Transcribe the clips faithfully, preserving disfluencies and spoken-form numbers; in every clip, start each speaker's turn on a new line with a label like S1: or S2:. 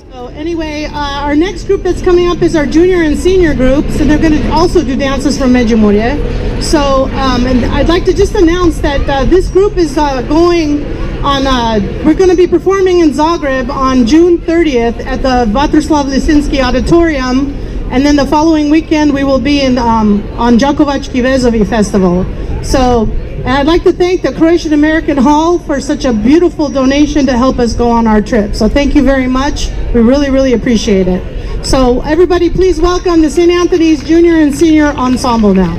S1: So anyway, uh, our next group that's coming up is our junior and senior groups, and they're going to also do dances from Međimurje. So, um, and I'd like to just announce that uh, this group is uh, going on, uh, we're going to be performing in Zagreb on June thirtieth at the Vatroslav Lisinski Auditorium, and then the following weekend we will be in um, on Đakovački vezovi Festival. So, and I'd like to thank the Croatian American Hall for such a beautiful donation to help us go on our trip. So thank you very much. We really, really appreciate it. So everybody please welcome the Saint Anthony's Junior and Senior Ensemble now.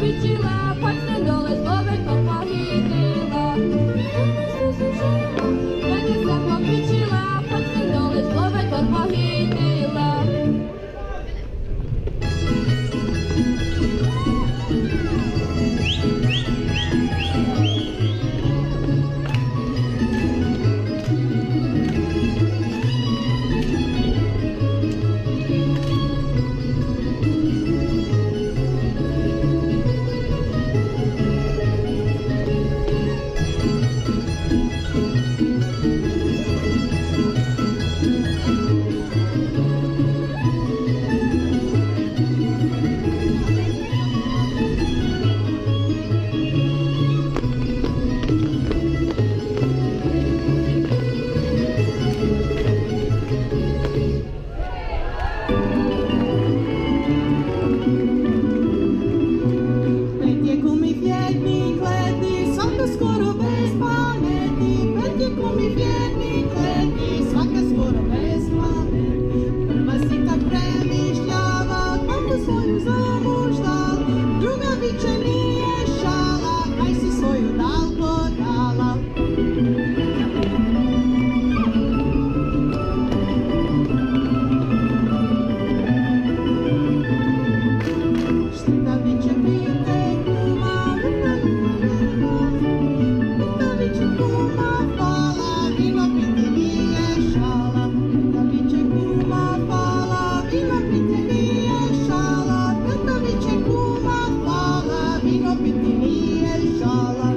S2: бичила, пальцем доле словечко похитила. Мене сама бичила, пальцем доле словечко похитила.
S1: Vino pitini e shala